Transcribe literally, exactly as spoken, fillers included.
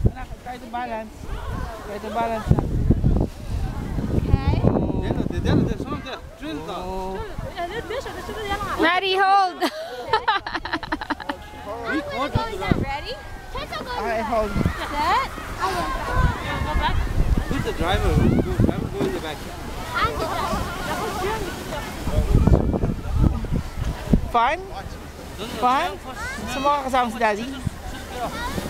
Try to balance. Try to balance. Okay. Oh. Maddie, hold. Ready? I hold. Set. Who's the driver? Who's the driver? Go in the back. Fun? Fun? Gusto mo kasama si Daddy?